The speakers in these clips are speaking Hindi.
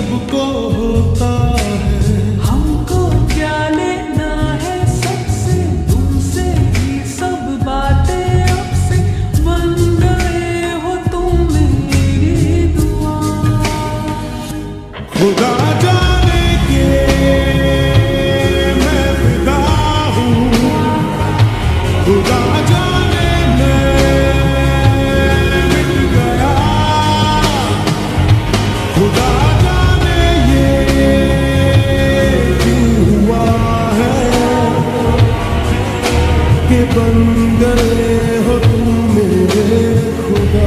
सबको होता है। हमको क्या लेना है सबसे, तुमसे ही सब बातें अब से बन गए हो तुम मेरी दुआ। खुदा जाने के मैं फिदा हूँ, खुदा जाने मैं मिट गया, खुदा जाने ये क्यों हुआ है कि बन गए हो तुम मेरे खुदा।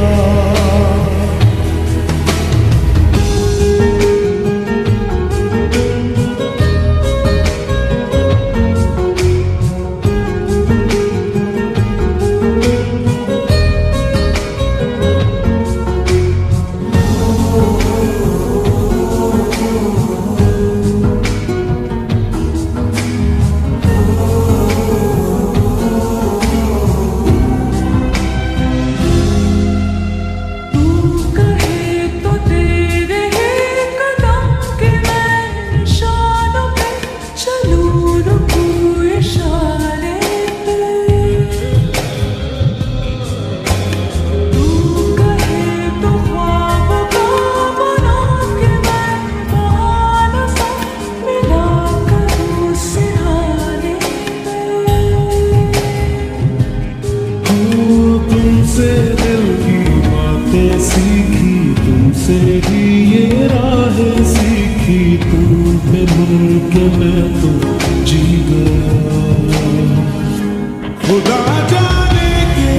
तुमसे दिल की बातें सीखी, तुमसे ही ये राहें सीखी, तुम पे मर के मैं तो जी गया। खुदा जाने के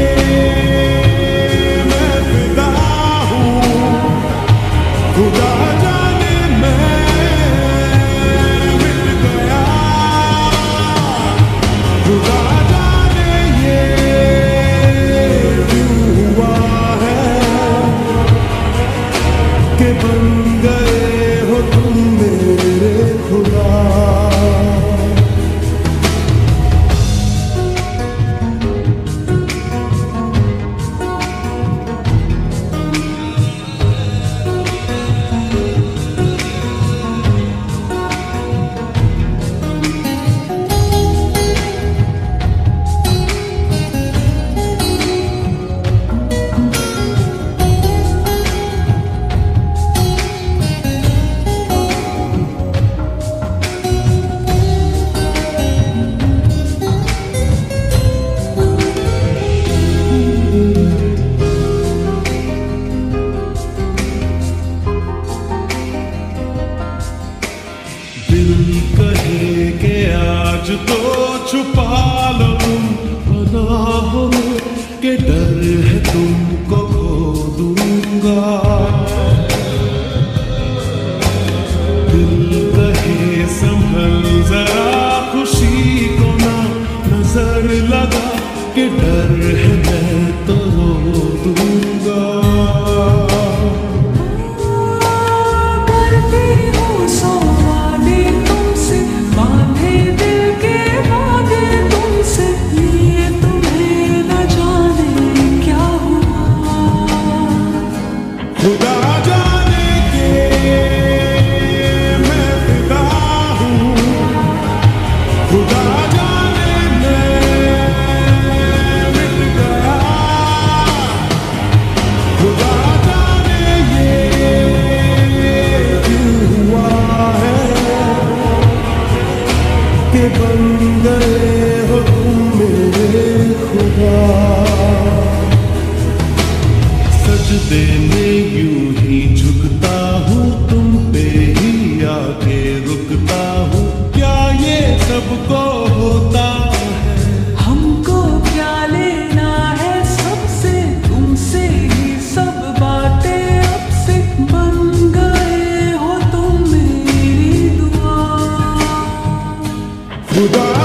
मैं फिदा हूँ, खुदा जाने मैं मिट गया, खुदा जाने ये के बन गए हो तुम मेरे खुदा। कहे कि आज तो छुपा लो तुम पनाहों में, के डर है तुमको खो दूंगा। दिल कहे संभल जरा खुशी को ना नजर लगा, के डर है मैं तो रो दूंगा। खुदा जाने के मैं फिदा हूँ, खुदा जाने मैं मिट गया, खुदा जाने ये क्यों हुआ है कि बन गए हो तुम मेरे खुदा। सजदे में यूं ही झुकता हूँ, तुम पे ही आके रुकता हूँ, क्या ये सबको होता है। हमको क्या लेना है सबसे, तुमसे ही सब बातें अब से बन गए हो तुम मेरी दुआ। खुदा